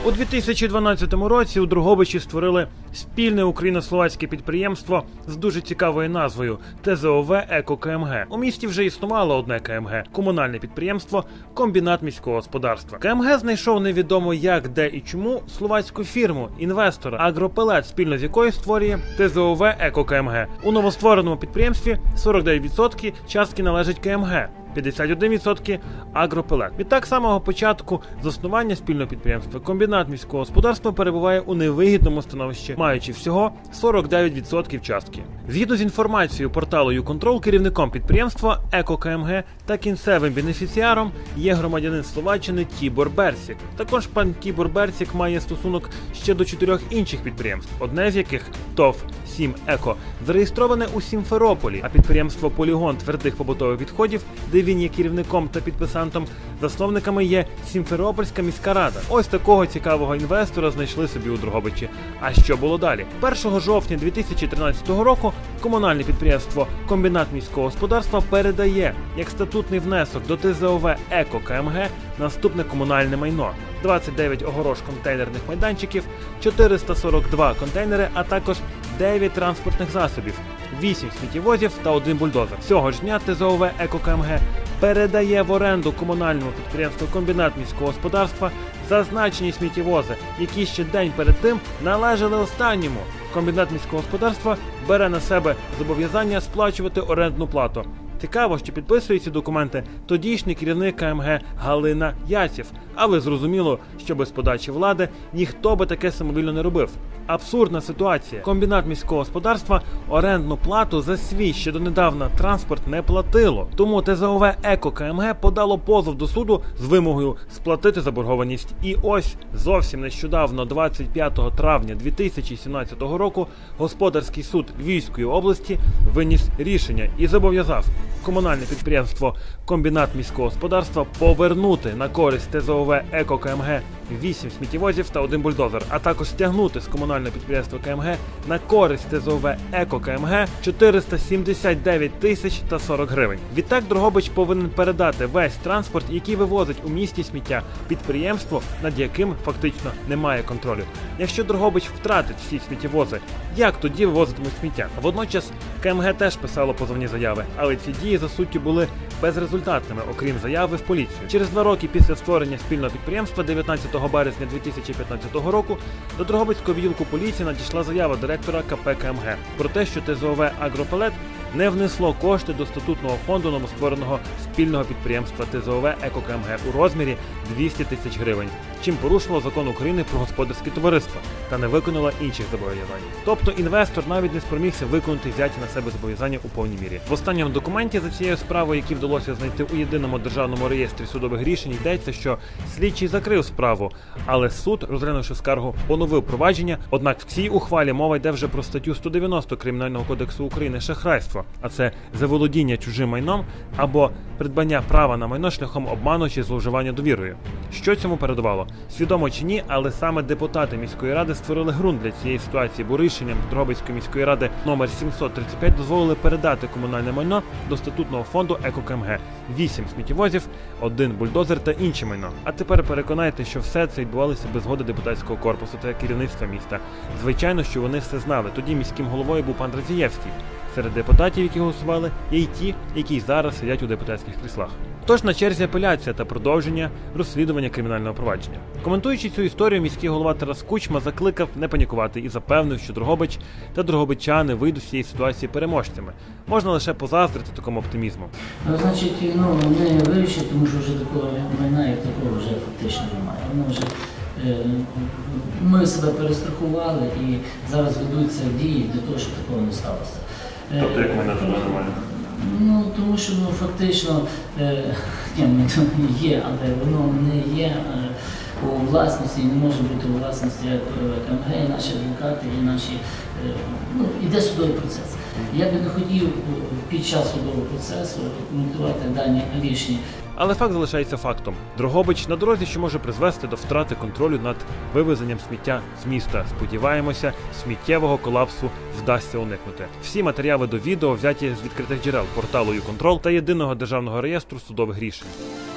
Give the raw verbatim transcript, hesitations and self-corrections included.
У дві тисячі дванадцятому році у Дрогобичі створили спільне україно-словацьке підприємство з дуже цікавою назвою Т З О В «Еко К М Г». У місті вже існувало одне К М Г – комунальне підприємство «Комбінат міського господарства». К М Г знайшов невідомо як, де і чому словацьку фірму, інвестора «Агропелет», спільно з якою створює Т З О В «Еко К М Г». У новоствореному підприємстві сорок дев'ять відсотків частки належить К М Г. п'ятдесят один відсоток – «Агропелет». Відтак, з самого початку заснування спільного підприємства «Комбінат міського господарства» перебуває у невигідному становищі, маючи всього сорок дев'ять відсотків частки. Згідно з інформацією порталу «Юконтрол», керівником підприємства «Еко К М Г» та кінцевим бенефіціаром є громадянин Словаччини Тібор Берсік. Також пан Тібор Берсік має стосунок ще до чотирьох інших підприємств, одне з яких – ТОВ «Сім Еко» зареєстроване у Сімферополі, а підприємство «Полігон твердих побутових відходів», де він є керівником та підписантом, засновниками є Сімферопольська міська рада. Ось такого цікавого інвестора знайшли собі у Дрогобичі. А що було далі? першого жовтня дві тисячі тринадцятого року комунальне підприємство «Комбінат міського господарства» передає як статутний внесок до Т З О В «Еко К М Г» наступне комунальне майно: двадцять дев'ять огорож контейнерних майданчиків, чотириста сорок два контейнери, а також дев'ять транспортних засобів, вісім сміттєвозів та один бульдозер. Цього ж дня Т З О В «Еко К М Г» передає в оренду комунальному підприємству «Комбінат міського господарства» зазначені сміттєвози, які ще день перед тим належали останньому. Комбінат міського господарства бере на себе зобов'язання сплачувати орендну плату. Цікаво, що підписує ці документи тодішній керівник К М Г Галина Яців. Але зрозуміло, що без подачі влади ніхто би таке самовільно не робив. Абсурдна ситуація. Комбінат міського господарства орендну плату за свій ще донедавна транспорт не платило. Тому Т З О В «Еко К М Г» подало позов до суду з вимогою сплатити заборгованість. І ось зовсім нещодавно, двадцять п'ятого травня дві тисячі сімнадцятого року, господарський суд Львівської області виніс рішення і зобов'язав комунальне підприємство «Комбінат міського господарства» повернути на користь Т З О В «Еко К М Г» вісім сміттєвозів та один бульдозер, а також стягнути з комунального підприємства К М Г на користь Т З О В «Еко К М Г» чотириста сімдесят дев'ять тисяч та сорок гривень. Відтак Дрогобич повинен передати весь транспорт, який вивозить у місті сміття, підприємству, над яким фактично немає контролю. Якщо Дрогобич втратить всі сміттєвози, як тоді вивозитимуть сміття? Водночас К М Г теж писало позовні заяви, але ці дії за суттю були безрезультатними, окрім заяви в поліцію. Через два роки після створення спільного підприємства, дев'ятнадцятого березня дві тисячі п'ятнадцятого року, до Дрогобицького відділку поліції надійшла заява директора К П К М Г про те, що Т З О В «Агропелет» не внесло кошти до статутного фонду новоствореного спільного підприємства Т З О В «Еко К М Г» у розмірі двісті тисяч гривень, чим порушило закон України про господарські товариства та не виконало інших зобов'язань. Тобто інвестор навіть не спромігся виконати взяті на себе зобов'язання у повній мірі. В останньому документі за цією справою, який вдалося знайти у єдиному державному реєстрі судових рішень, йдеться, що слідчий закрив справу, але суд, розглянувши скаргу, поновив провадження. Однак в цій ухвалі мова йде вже про статтю сто дев'яносто Кримінального кодексу України «Шахрайство», а це заволодіння чужим майном або придбання права на майно шляхом обману чи зловживання довірою. Що цьому передувало? Свідомо чи ні, але саме депутати міської ради створили ґрунт для цієї ситуації, бо рішенням Дрогобицької міської ради номер сімсот тридцять п'ять дозволили передати комунальне майно до статутного фонду «Еко К М Г». Вісім сміттєвозів, один бульдозер та інше майно. А тепер переконайте, що все це відбувалося без згоди депутатського корпусу та керівництва міста. Звичайно, що вони все знали. Тоді міським головою був пан Радзієвський. Серед депутатів, які голосували, є й ті, які зараз сидять у депутатських кріслах. Тож на черзі апеляція та продовження розслідування кримінального провадження. Коментуючи цю історію, міський голова Тарас Кучма закликав не панікувати і запевнив, що Дрогобич та дрогобичани вийдуть з цієї ситуації переможцями. Можна лише позаздрити такому оптимізму. Ну, значить, ну, не вирішить, тому що вже такого майна, як такого вже фактично немає. Воно вже, е, ми себе перестрахували і зараз ведуться дії для того, щоб такого не сталося. Тобто як майна вже немає? Ну, тому що ну, фактично е, ні, є, але воно не є е, у власності, не може бути у власності К М Г, і наші адвокати, і наші, е, ну, іде судовий процес. Я би не хотів під час судового процесу коментувати дані рішення. Але факт залишається фактом. Дрогобич на дорозі, що може призвести до втрати контролю над вивезенням сміття з міста. Сподіваємося, сміттєвого колапсу вдасться уникнути. Всі матеріали до відео взяті з відкритих джерел порталу «Юконтрол» та єдиного державного реєстру судових рішень.